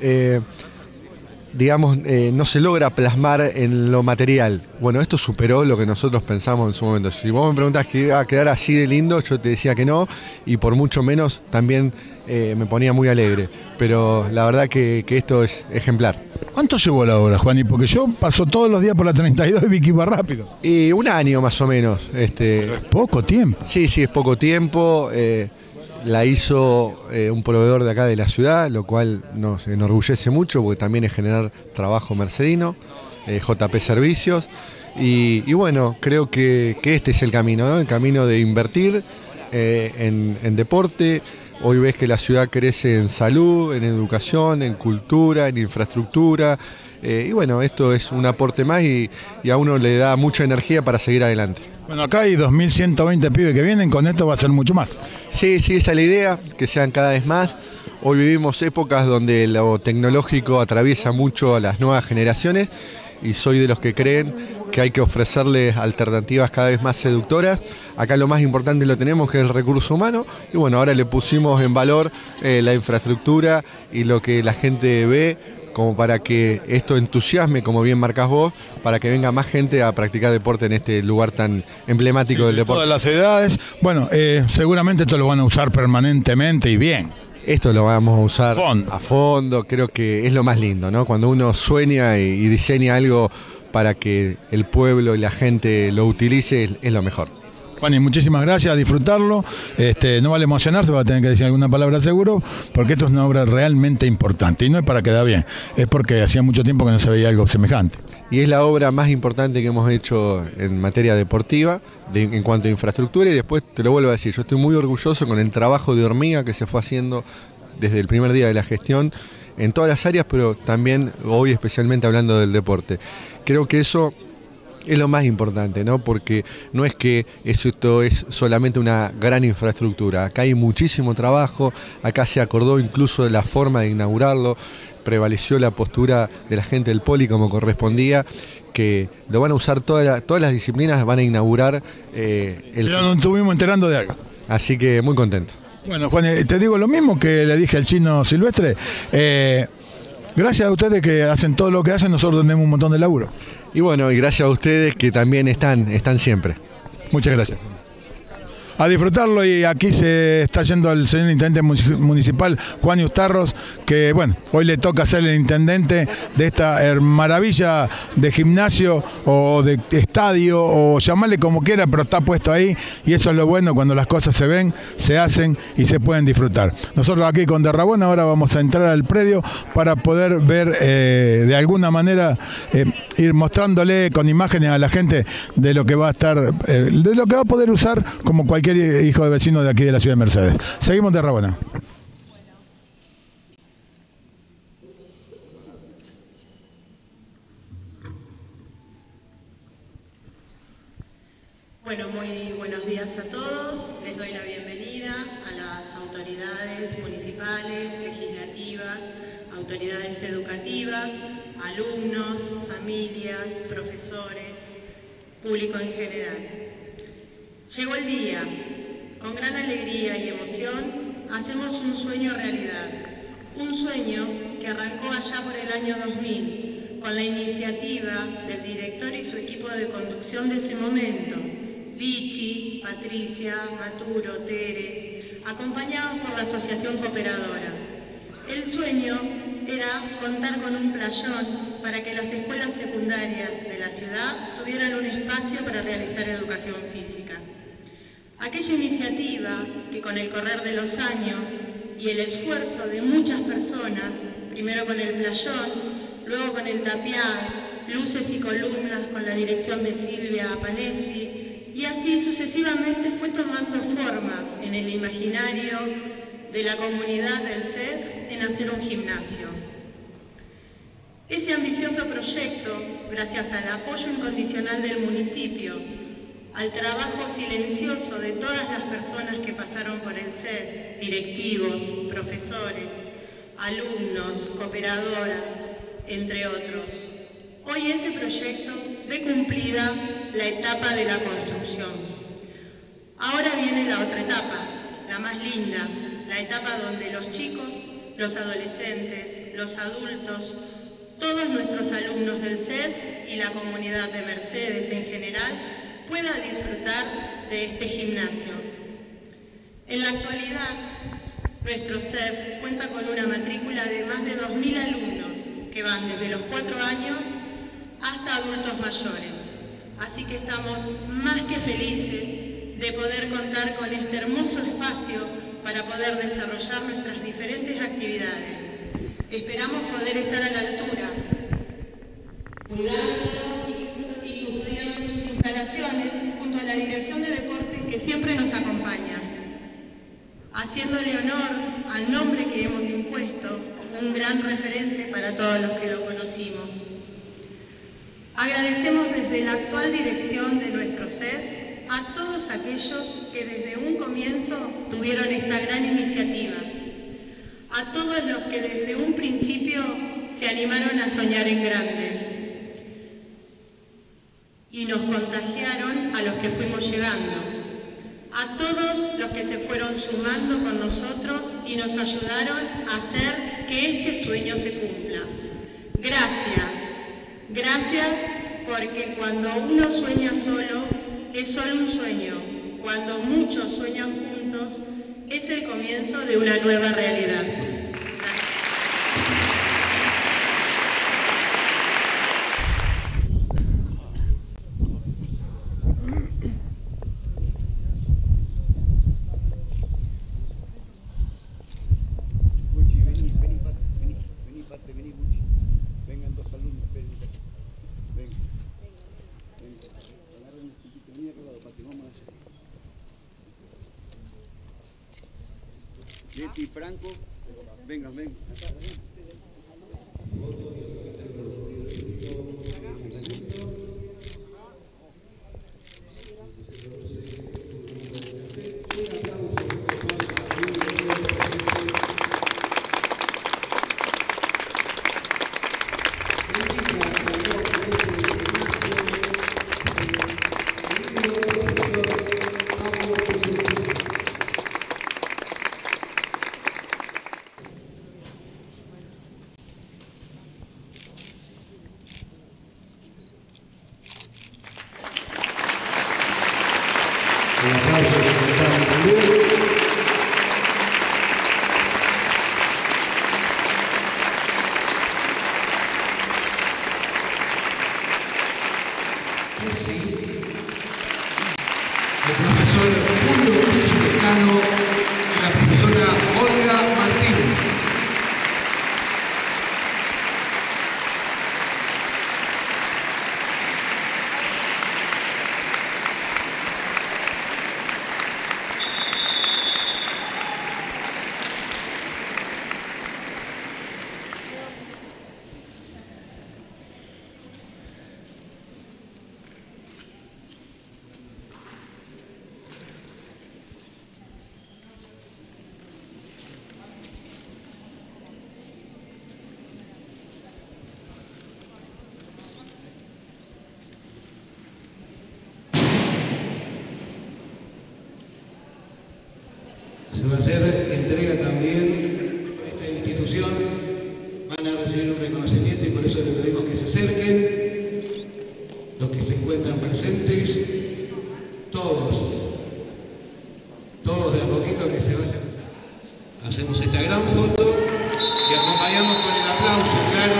no se logra plasmar en lo material. Bueno, esto superó lo que nosotros pensamos en su momento. Si vos me preguntás que iba a quedar así de lindo, yo te decía que no, y por mucho menos también me ponía muy alegre. Pero la verdad que esto es ejemplar. ¿Cuánto llevó la obra, Juan? Porque yo paso todos los días por la 32 y vi que iba rápido. Y 1 año más o menos. Pero es poco tiempo. Sí, es poco tiempo. La hizo un proveedor de acá de la ciudad, lo cual nos enorgullece mucho porque también es generar trabajo mercedino, JP Servicios. Y bueno, creo que este es el camino, ¿no? El camino de invertir en deporte. Hoy ves que la ciudad crece en salud, en educación, en cultura, en infraestructura. Y bueno, esto es un aporte más y a uno le da mucha energía para seguir adelante. Bueno, acá hay 2.120 pibes que vienen, con esto va a ser mucho más. Sí, esa es la idea, que sean cada vez más. Hoy vivimos épocas donde lo tecnológico atraviesa mucho a las nuevas generaciones y soy de los que creen que hay que ofrecerles alternativas cada vez más seductoras. Acá lo más importante lo tenemos, que es el recurso humano, y bueno, ahora le pusimos en valor la infraestructura y lo que la gente ve, como para que esto entusiasme, como bien marcás vos, para que venga más gente a practicar deporte en este lugar tan emblemático del deporte. Todas las edades. Bueno, seguramente esto lo van a usar permanentemente y bien. Esto lo vamos a usar a fondo, creo que es lo más lindo, ¿no? Cuando uno sueña y diseña algo para que el pueblo y la gente lo utilice es lo mejor. Juan, y muchísimas gracias, a disfrutarlo. No vale emocionarse, va a tener que decir alguna palabra seguro, porque esto es una obra realmente importante. Y no es para quedar bien, es porque hacía mucho tiempo que no se veía algo semejante. Y es la obra más importante que hemos hecho en materia deportiva, en cuanto a infraestructura, y después te lo vuelvo a decir, yo estoy muy orgulloso con el trabajo de hormiga que se fue haciendo desde el primer día de la gestión, en todas las áreas, pero también hoy especialmente hablando del deporte. Creo que eso es lo más importante, ¿no? Porque no es que esto es solamente una gran infraestructura, acá hay muchísimo trabajo, acá se acordó incluso de la forma de inaugurarlo, prevaleció la postura de la gente del Poli como correspondía, que lo van a usar todas las disciplinas, van a inaugurar Pero nos estuvimos enterando de algo. Así que muy contento. Bueno, Juan, te digo lo mismo que le dije al Chino Silvestre. Gracias a ustedes que hacen todo lo que hacen, nosotros tenemos un montón de laburo. Y bueno, y gracias a ustedes que también están siempre. Muchas gracias. A disfrutarlo, y aquí se está yendo el señor intendente municipal Juan Eustarros, que bueno, hoy le toca ser el intendente de esta maravilla de gimnasio o de estadio, o llamarle como quiera, pero está puesto ahí, y eso es lo bueno cuando las cosas se ven, se hacen y se pueden disfrutar. Nosotros aquí con De Rabona ahora vamos a entrar al predio para poder ver de alguna manera, ir mostrándole con imágenes a la gente de lo que va a estar, de lo que va a poder usar como cualquier hijo de vecino de aquí de la ciudad de Mercedes. Seguimos de Rabona. Bueno, muy buenos días a todos. Les doy la bienvenida a las autoridades municipales, legislativas, autoridades educativas, alumnos, familias, profesores, público en general. Llegó el día. Con gran alegría y emoción hacemos un sueño realidad. Un sueño que arrancó allá por el año 2000 con la iniciativa del director y su equipo de conducción de ese momento, Vichy, Patricia, Maturo, Tere, acompañados por la Asociación Cooperadora. El sueño era contar con un playón para que las escuelas secundarias de la ciudad tuvieran un espacio para realizar educación física. Aquella iniciativa que con el correr de los años y el esfuerzo de muchas personas, primero con el playón, luego con el tapial, luces y columnas con la dirección de Silvia Panesi, y así sucesivamente fue tomando forma en el imaginario de la comunidad del CEF en hacer un gimnasio. Ese ambicioso proyecto, gracias al apoyo incondicional del municipio, al trabajo silencioso de todas las personas que pasaron por el CEF, directivos, profesores, alumnos, cooperadora, entre otros. Hoy ese proyecto ve cumplida la etapa de la construcción. Ahora viene la otra etapa, la más linda, la etapa donde los chicos, los adolescentes, los adultos, todos nuestros alumnos del CEF y la comunidad de Mercedes en general pueda disfrutar de este gimnasio. En la actualidad, nuestro CEF cuenta con una matrícula de más de 2.000 alumnos que van desde los 4 años hasta adultos mayores. Así que estamos más que felices de poder contar con este hermoso espacio para poder desarrollar nuestras diferentes actividades. Esperamos poder estar a la altura, cuidando y custodiando sus instalaciones junto a la Dirección de Deportes que siempre nos acompaña, haciéndole honor al nombre que hemos impuesto, un gran referente para todos los que lo conocimos. Agradecemos desde la actual dirección de nuestro CEF a todos aquellos que desde un comienzo tuvieron esta gran iniciativa, a todos los que desde un principio se animaron a soñar en grande y nos contagiaron a los que fuimos llegando, a todos los que se fueron sumando con nosotros y nos ayudaron a hacer que este sueño se cumpla. Gracias, gracias, porque cuando uno sueña solo, es solo un sueño. Cuando muchos sueñan juntos, es el comienzo de una nueva realidad. Gracias. Leti, Franco, vengan, vengan. Se va a hacer entrega también a esta institución, van a recibir un reconocimiento y por eso les pedimos que se acerquen, los que se encuentran presentes, todos de a poquito que se vayan. Hacemos esta gran foto y acompañamos con el aplauso, claro.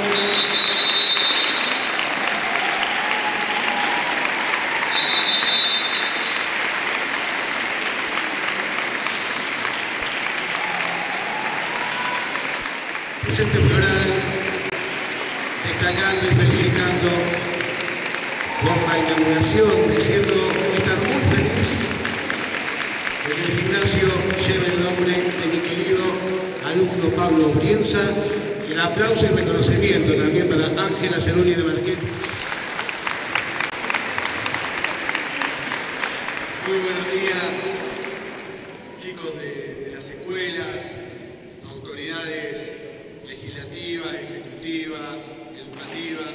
Presente floral, destacando y felicitando por la inauguración, diciendo estar muy feliz de que el gimnasio lleve el nombre de mi querido alumno Pablo Brienza. El aplauso y reconocimiento también para Ángela Cerulli de Marchetti. Muy buenos días, chicos de las escuelas, autoridades legislativas, ejecutivas, educativas,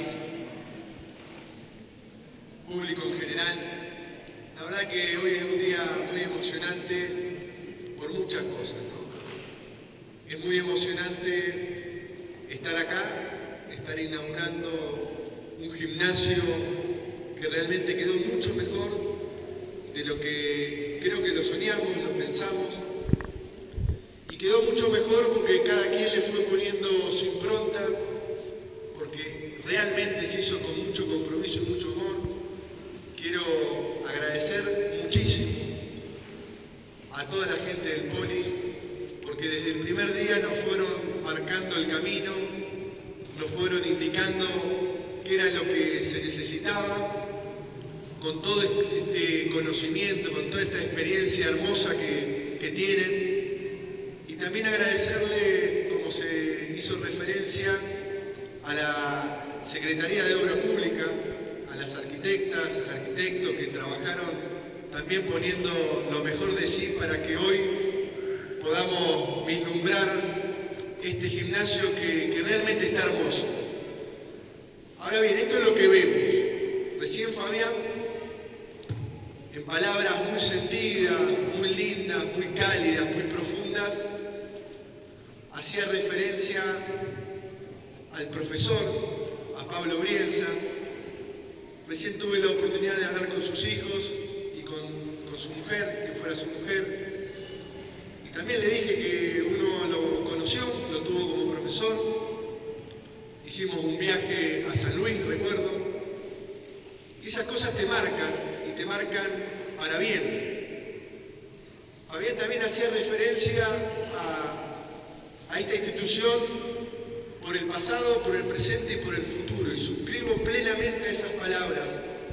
público en general. La verdad que hoy es un día muy emocionante por muchas cosas, ¿no? Es muy emocionante estar acá, estar inaugurando un gimnasio que realmente quedó mucho mejor de lo que creo que lo soñamos, lo pensamos. Y quedó mucho mejor porque cada quien le fue poniendo su impronta, porque realmente se hizo con mucho compromiso y mucho amor. Quiero agradecer muchísimo a toda la gente del Poli, porque desde el primer día nos fueron marcando el camino, nos fueron indicando qué era lo que se necesitaba, con todo este conocimiento, con toda esta experiencia hermosa que tienen. Y también agradecerle, como se hizo referencia, a la Secretaría de Obra Pública, a las arquitectas, al arquitecto que trabajaron también poniendo lo mejor de sí para que hoy podamos vislumbrar este gimnasio que realmente está hermoso. Ahora bien, esto es lo que vemos. Recién Fabián, en palabras muy sentidas, muy lindas, muy cálidas, muy profundas, hacía referencia al profesor, a Pablo Brienza. Recién tuve la oportunidad de hablar con sus hijos y con su mujer, que fuera su mujer. Y también le dije que uno lo conoció, lo tuvo como profesor. Hicimos un viaje a San Luis, recuerdo. Y esas cosas te marcan, y te marcan para bien. Fabián también hacía referencia a esta institución por el pasado, por el presente y por el futuro, y suscribo plenamente esas palabras.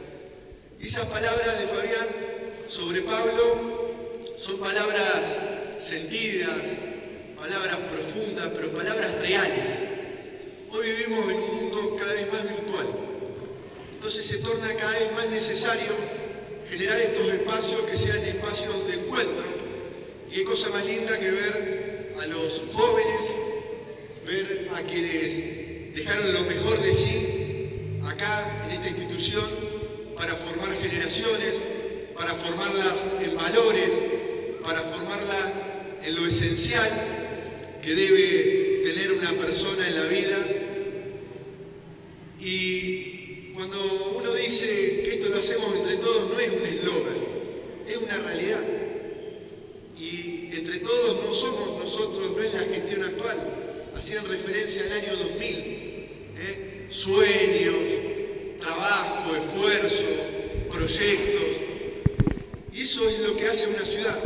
Y esas palabras de Fabián sobre Pablo son palabras sentidas, palabras profundas, pero palabras reales. Hoy vivimos en un mundo cada vez más virtual. Entonces se torna cada vez más necesario generar estos espacios que sean espacios de encuentro. Y qué cosa más linda que ver a los jóvenes, ver a quienes dejaron lo mejor de sí acá, en esta institución, para formar generaciones, para formarlas en valores, para formarlas en lo esencial que debe tener una persona en la vida. Y cuando uno dice que esto lo hacemos entre todos, no es un eslogan, es una realidad. Y entre todos no somos nosotros, no es la gestión actual. Hacían referencia al año 2000, sueños, trabajo, esfuerzo, proyectos. Y eso es lo que hace una ciudad.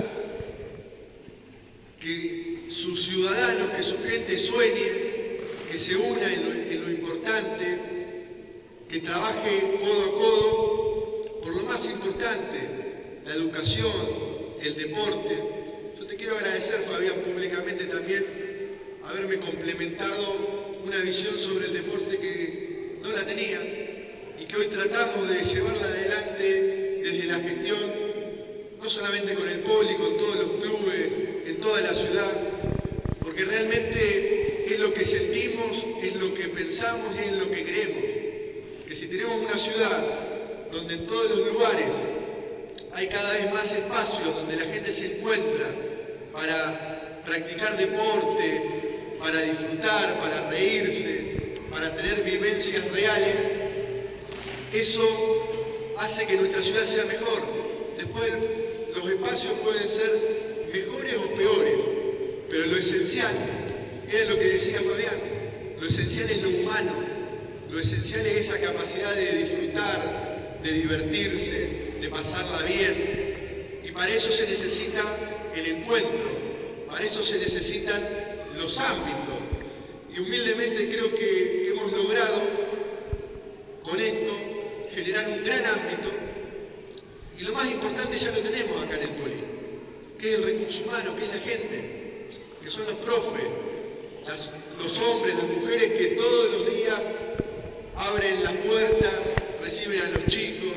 Que sus ciudadanos, que su gente sueñe, que se una en lo importante, que trabaje codo a codo por lo más importante, la educación, el deporte. Yo te quiero agradecer, Fabián, públicamente también, haberme complementado una visión sobre el deporte que no la tenía y que hoy tratamos de llevarla adelante desde la gestión, no solamente con el poli, con todos los clubes, en toda la ciudad, porque realmente es lo que sentimos, es lo que pensamos y es lo que creemos. Que si tenemos una ciudad donde en todos los lugares hay cada vez más espacios donde la gente se encuentra para practicar deporte, para disfrutar, para reírse, para tener vivencias reales, eso hace que nuestra ciudad sea mejor. Después los espacios pueden ser mejores o peores, pero lo esencial, era lo que decía Fabián, lo esencial es lo humano, lo esencial es esa capacidad de disfrutar, de divertirse, de pasarla bien. Y para eso se necesita el encuentro, para eso se necesitan los ámbitos. Y humildemente creo que hemos logrado con esto generar un gran ámbito. Y lo más importante ya lo tenemos acá en el Poli, que es el recurso humano, que es la gente, que son los profes, los hombres, las mujeres que todos los días abren las puertas, reciben a los chicos,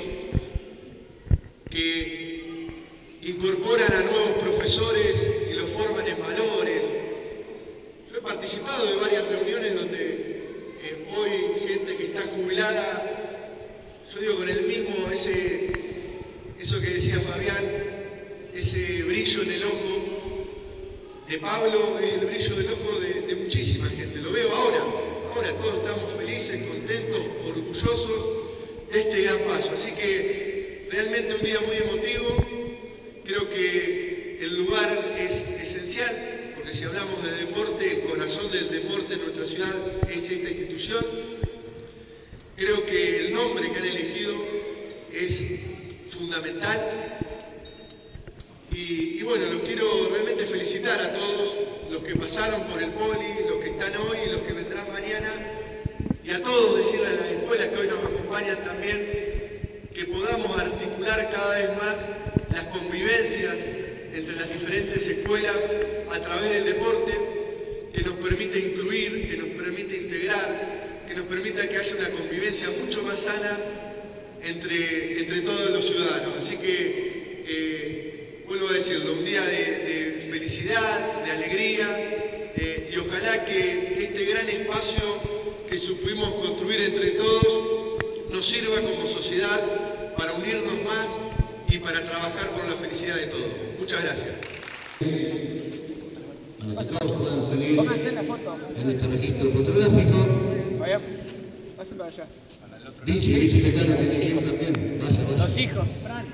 que incorporan a nuevos profesores y los forman en valores. Yo he participado de varias reuniones donde hoy gente que está jubilada, yo digo con el mismo, eso que decía Fabián, ese brillo en el ojo de Pablo es el brillo del ojo de muchísima gente. Lo veo ahora todos estamos felices, contentos, orgullosos de este gran paso. Así que realmente un día muy emotivo. Creo que el lugar es esencial, porque si hablamos de deporte, el corazón del deporte en nuestra ciudad es esta institución. Creo que el nombre que han elegido es fundamental. Y bueno, los quiero realmente felicitar a todos los que pasaron por el Poli, los que están hoy y los que vendrán mañana, y a todos decirle a las escuelas que hoy nos acompañan también, que podamos articular cada vez más las convivencias entre las diferentes escuelas a través del deporte, que nos permite incluir, que nos permite integrar, que nos permita que haya una convivencia mucho más sana entre todos los ciudadanos. Así que vuelvo a decirlo, un día de felicidad, de alegría, y ojalá que este gran espacio que supimos construir entre todos nos sirva como sociedad para unirnos más y para trabajar por la felicidad de todos. Muchas gracias. Para que todos puedan salir en este registro fotográfico. Dice que acá nos tiene también. Vaya. Los hijos, Fran.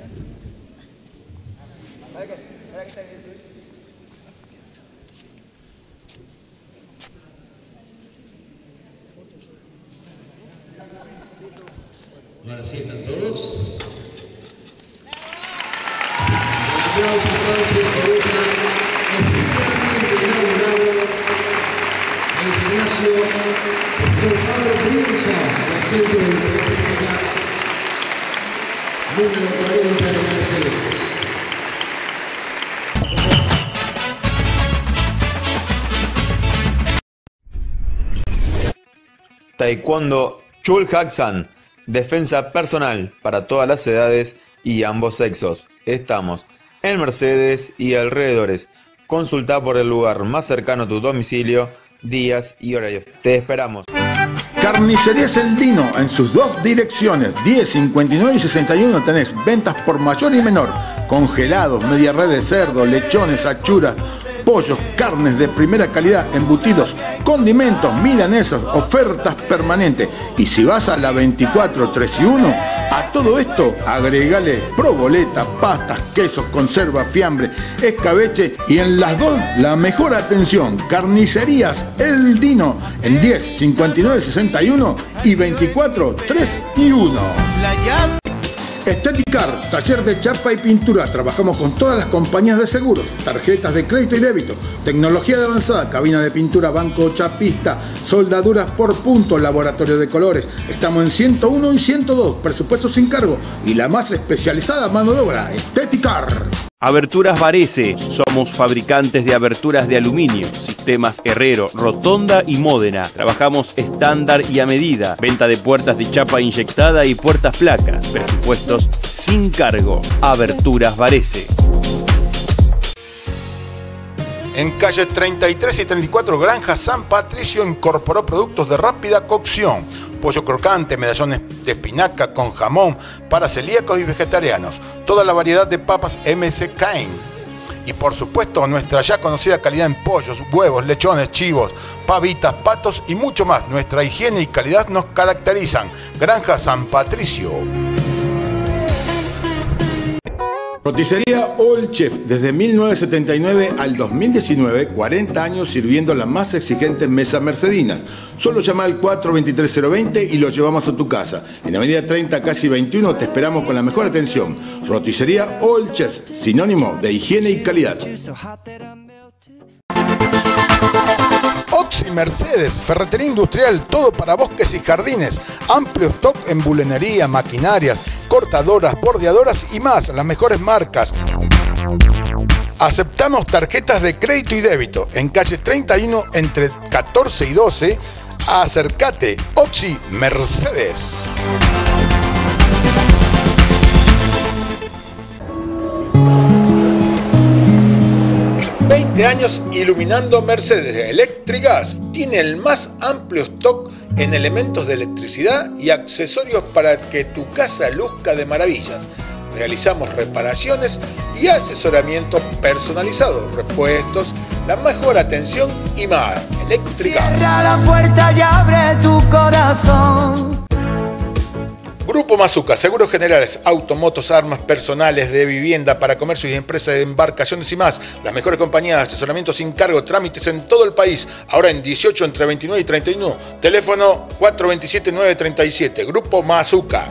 Ahora sí están todos. Un aplauso entonces por oficialmente inaugurado el gimnasio Dr. Pablo Priunza, del Centro de Educación Física, número 40 de Mercedes. Taekwondo Chul Haksan, defensa personal para todas las edades y ambos sexos. Estamos en Mercedes y alrededores. Consulta por el lugar más cercano a tu domicilio, días y horarios. Te esperamos. Carnicerías El Dino, en sus dos direcciones, 10, 59 y 61, tenés ventas por mayor y menor, congelados, media red de cerdo, lechones, achuras, pollos, carnes de primera calidad, embutidos, condimentos, milanesas, ofertas permanentes. Y si vas a la 24, 3 y 1, a todo esto agregale proboleta, pastas, quesos, conserva, fiambre, escabeche y en las dos la mejor atención. Carnicerías El Dino, en 10, 59, 61 y 24, 3 y 1. Esteticar, taller de chapa y pintura. Trabajamos con todas las compañías de seguros, tarjetas de crédito y débito, tecnología de avanzada, cabina de pintura, banco chapista, soldaduras por punto, laboratorio de colores. Estamos en 101 y 102, presupuesto sin cargo y la más especializada mano de obra, Esteticar. Aberturas Varese, somos fabricantes de aberturas de aluminio, sistemas Herrero, Rotonda y Módena. Trabajamos estándar y a medida, venta de puertas de chapa inyectada y puertas flacas, presupuestos sin cargo. Aberturas Varese. En calle 33 y 34, Granja San Patricio incorporó productos de rápida cocción. Pollo crocante, medallones de espinaca con jamón para celíacos y vegetarianos. Toda la variedad de papas MC Cain. Y por supuesto nuestra ya conocida calidad en pollos, huevos, lechones, chivos, pavitas, patos y mucho más. Nuestra higiene y calidad nos caracterizan. Granja San Patricio. Roticería All Chef, desde 1979 al 2019, 40 años sirviendo las más exigentes mesas mercedinas. Solo llama al 423-020 y lo llevamos a tu casa. En Avenida 30, casi 21, te esperamos con la mejor atención. Roticería All Chef, sinónimo de higiene y calidad. Oxy Mercedes, ferretería industrial, todo para bosques y jardines. Amplio stock en bulenería, maquinarias, cortadoras, bordeadoras y más, las mejores marcas. Aceptamos tarjetas de crédito y débito. En calle 31, entre 14 y 12, acércate. Oxy Mercedes. 20 años iluminando Mercedes. Electrigas tiene el más amplio stock en elementos de electricidad y accesorios para que tu casa luzca de maravillas. Realizamos reparaciones y asesoramiento personalizado, repuestos, la mejor atención y más. Electrigas. Cierra la puerta y abre tu corazón. Grupo Mazuca, seguros generales, automotos, armas personales, de vivienda, para comercio y empresas de embarcaciones y más. Las mejores compañías, asesoramiento sin cargo, trámites en todo el país. Ahora en 18, entre 29 y 31. Teléfono 427-937. Grupo Mazuca.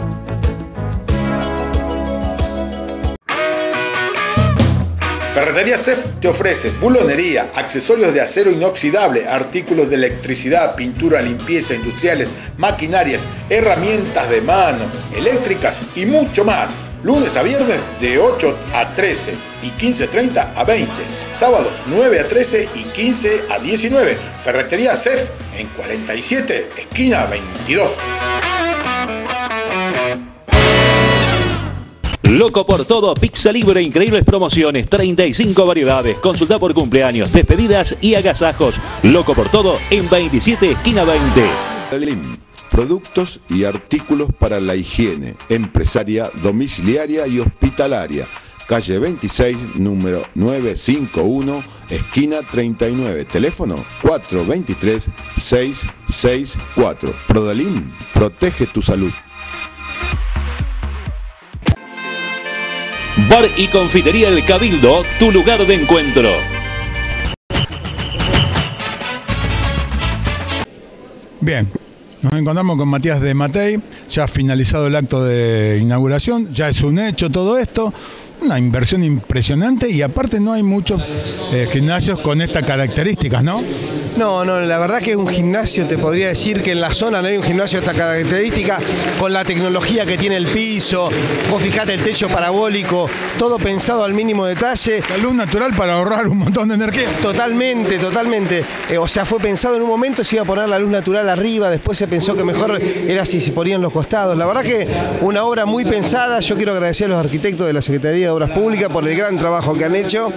Ferretería CEF te ofrece bulonería, accesorios de acero inoxidable, artículos de electricidad, pintura, limpieza, industriales, maquinarias, herramientas de mano, eléctricas y mucho más. Lunes a viernes de 8 a 13 y 15:30 a 20. Sábados 9 a 13 y 15 a 19. Ferretería CEF en 47, esquina 22. Loco por todo, pizza libre, increíbles promociones, 35 variedades. Consulta por cumpleaños, despedidas y agasajos. Loco por todo en 27, esquina 20. Productos y artículos para la higiene, empresaria, domiciliaria y hospitalaria. Calle 26, número 951, esquina 39. Teléfono 423-664. Prodalín, protege tu salud. Bar y confitería El Cabildo, tu lugar de encuentro. Bien, nos encontramos con Matías de Matei, ya finalizado el acto de inauguración, ya es un hecho todo esto. una inversión impresionante y aparte no hay muchos gimnasios con estas características, ¿no? No, la verdad que un gimnasio, te podría decir que en la zona no hay un gimnasio de esta característica, con la tecnología que tiene el piso, vos fijate el techo parabólico, todo pensado al mínimo detalle. La luz natural para ahorrar un montón de energía. Totalmente. O sea, fue pensado en un momento, se iba a poner la luz natural arriba, después se pensó que mejor era si se ponían los costados. La verdad que una obra muy pensada. Yo quiero agradecer a los arquitectos de la Secretaría de Obras Públicas por el gran trabajo que han hecho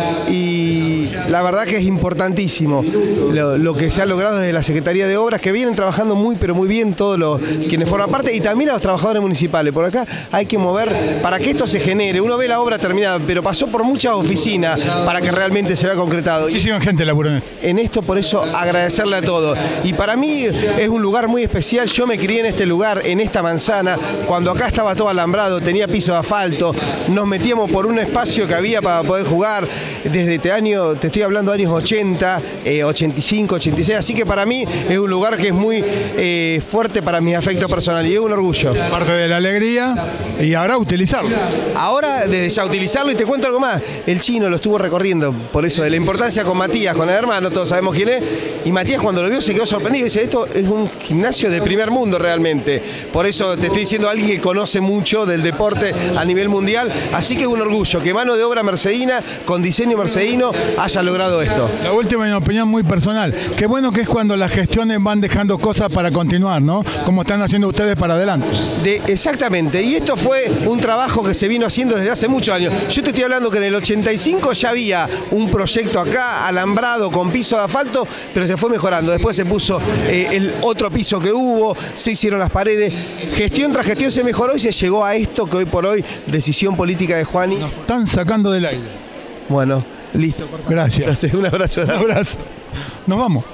y la verdad que es importantísimo lo que se ha logrado desde la Secretaría de Obras, que vienen trabajando muy pero muy bien todos los quienes forman parte y también a los trabajadores municipales. Por acá hay que mover para que esto se genere. Uno ve la obra terminada, pero pasó por muchas oficinas para que realmente se vea concretado. Muchísima gente laburó en esto, por eso agradecerle a todos. Y para mí es un lugar muy especial. Yo me crié en este lugar, en esta manzana, cuando acá estaba todo alambrado, tenía piso de asfalto, nos metíamos por un espacio que había para poder jugar desde este año, te estoy hablando de años 80, 85, 86, así que para mí es un lugar que es muy fuerte para mis afectos personales y es un orgullo. Parte de la alegría y ahora utilizarlo. Ahora desde ya utilizarlo y te cuento algo más, el chino lo estuvo recorriendo, por eso de la importancia con Matías, con el hermano, todos sabemos quién es, y Matías cuando lo vio se quedó sorprendido y dice, esto es un gimnasio de primer mundo realmente, por eso te estoy diciendo alguien que conoce mucho del deporte a nivel mundial, así que es un orgullo que mano de obra mercedina, con diseño mercedino, haya logrado esto. La última, en opinión muy personal, qué bueno que es cuando las gestiones van dejando cosas para continuar, ¿no? Como están haciendo ustedes para adelante. Exactamente, y esto fue un trabajo que se vino haciendo desde hace muchos años. Yo te estoy hablando que en el 85 ya había un proyecto acá, alambrado, con piso de asfalto, pero se fue mejorando. Después se puso el otro piso que hubo, se hicieron las paredes, gestión tras gestión se mejoró y se llegó a esto que hoy por hoy, decisión política de Juani. Nos están sacando del aire. Bueno, listo. Gracias. Un abrazo. Un abrazo. Nos vamos.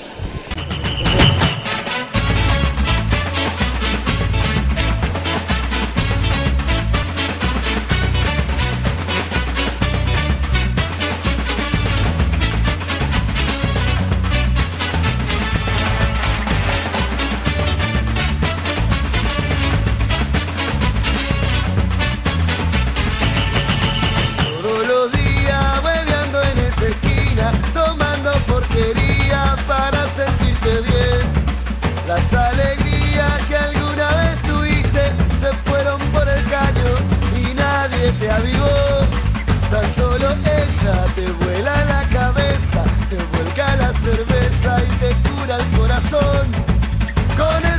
Las alegrías que alguna vez tuviste se fueron por el caño y nadie te avivó. Tan solo ella te vuela la cabeza, te vuelca la cerveza y te cura el corazón. Con